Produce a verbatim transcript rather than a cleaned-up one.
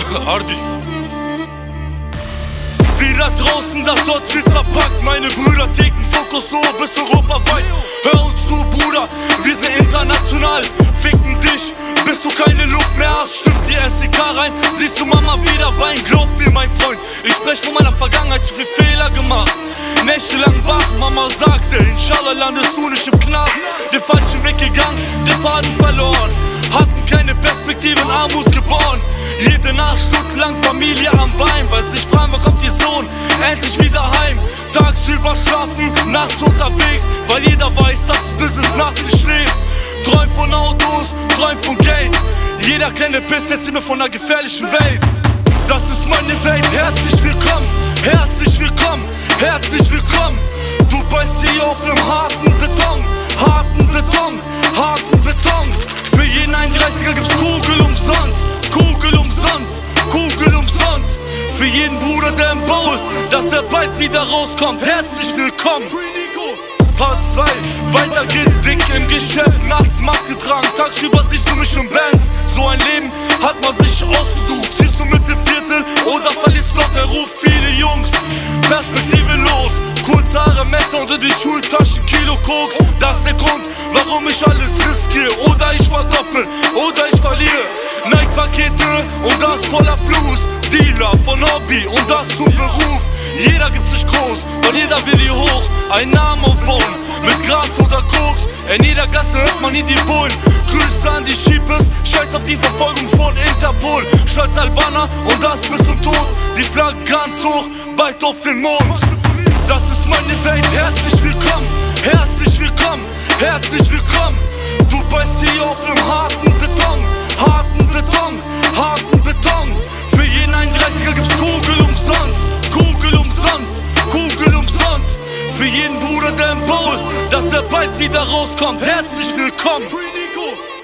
Ardi. Wie da draußen das Ort wird verpackt. Meine Brüder ticken Fokus so bis europaweit. Hör uns zu, Bruder, wir sind international. Ficken dich, bis du keine Luft mehr hast. Stimmt die S E K rein, siehst du Mama wieder weinen. Glaub mir, mein Freund, ich sprech von meiner Vergangenheit, zu viel Fehler gemacht. Nächtelang wach, Mama sagte, Inshallah landest du nicht im Knast. Den falschen Weg gegangen, den Faden verloren. Hatten keine Perspektive, in Armut geboren. Jede Nacht stundenlang Familie am Wein. Weil sich fragen, wann kommt ihr Sohn endlich wieder heim? Tagsüber schlafen, nachts unterwegs. Weil jeder weiß, dass das Business nachts nicht schläft. Träum von Autos, träum von Geld. Jeder kleine Biss erzählt mir von einer gefährlichen Welt. Das ist meine Welt, herzlich willkommen, herzlich willkommen, herzlich willkommen. Du beißt hier auf dem harten Beton, harten Beton, harten Beton. Für jeden einunddreißiger gibt's Kugel umsonst, Kugel umsonst, Kugel umsonst. Für jeden Bruder, der im Bau ist, dass er bald wieder rauskommt, herzlich willkommen. Part zwei, weiter geht's dick im Geschäft, nachts Maske tragen, tagsüber siehst du mich in Bands. So ein Leben hat man sich ausgesucht, ziehst du mit dem Viertel oder verlierst noch den Ruf. Viele Jungs, Perspektive los, kurze Haare, Messer unter die Schultaschen, Kilo Koks. Das ist der Grund, warum ich alles riskiere, oder ich verdoppel, oder ich verliere. Nike-Pakete und das voller Fluss, Dealer von Hobby und das zum Beruf. Jeder gibt sich groß und jeder will hier hoch, einen Namen aufbauen, mit Gras oder Koks. In jeder Gasse hört man nie die Bullen. Grüße an die Sheepes, scheiß auf die Verfolgung von Interpol. Stolz Albaner und das bis zum Tod, die Flagge ganz hoch, bald auf den Mond. Das ist meine Welt, herzlich willkommen, herzlich willkommen, herzlich willkommen. Du beißt hier auf dem harten Beton, harten Beton, harten Beton. Für jeden einunddreißiger gibt's Kugel umsonst, Kugel umsonst, Kugel umsonst. Für jeden Bruder, der im Bau ist, dass er bald wieder rauskommt, herzlich willkommen.